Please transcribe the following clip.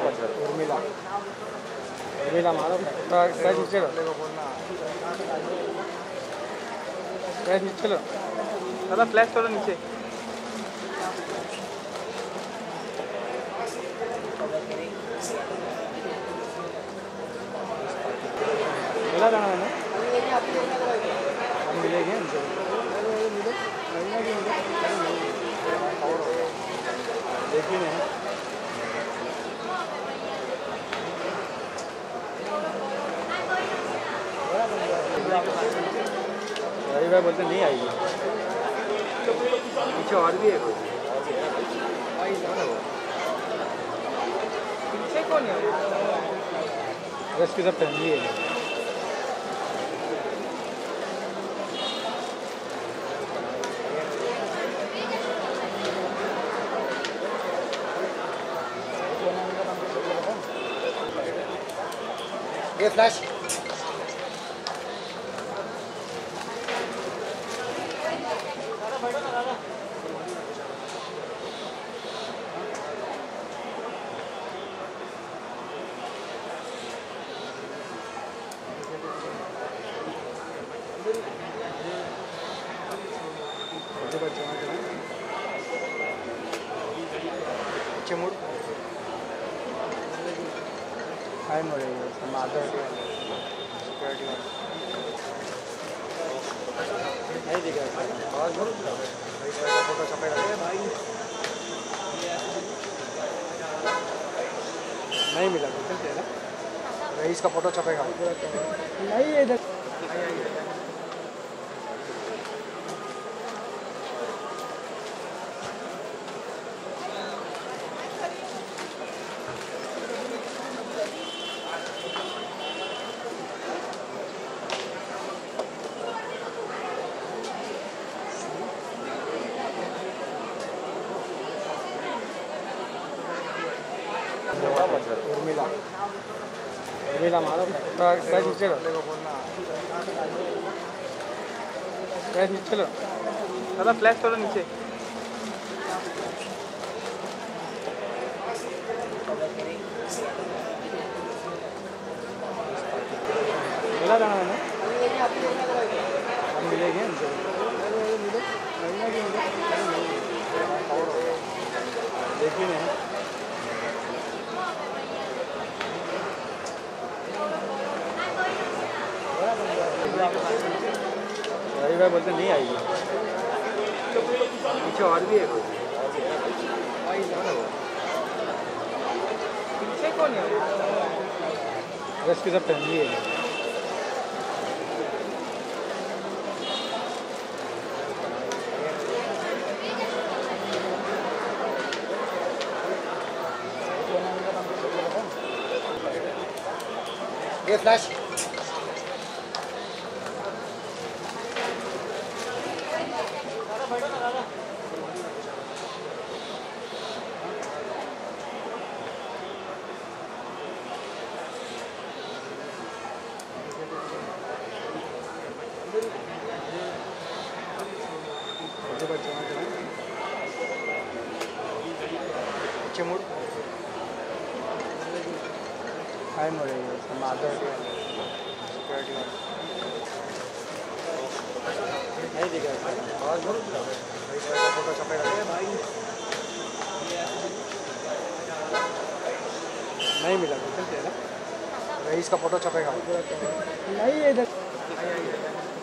उर्मिला उर्मिला मारो पैर नीचे लो पैर नीचे लो दादा फ्लैश थोड़ा नीचे मिला जाना मैंने हम मिलेंगे देखिए रवि भाई बोलते नहीं आएगी पीछे और भी है पीछे कौन है रस की सब फैमिली है ये फ्लैश चमुड़ हाय मोड़े समाधर सिक्योरिटी नहीं दिखा और फोटो छपेगा नहीं मिला चलते ना रईस का फोटो छपेगा नहीं है इधर उर्मिला उर्मिला मारो पैर नीचे लो पैर नीचे लो दादा फ्लैश थोड़ा नीचे मिला जाना मैंने हम मिलेंगे देखिए रवि भाई बोलते नहीं आएगी पीछे और भी है पीछे कौन है रस की सब फैमिली है ये फ्लैश चमुड़ हाय मोड़े समाधर सिक्योरिटी नहीं दिखा और फोटो छपेगा नहीं मिला चलते ना रईस का फोटो छपेगा नहीं है इधर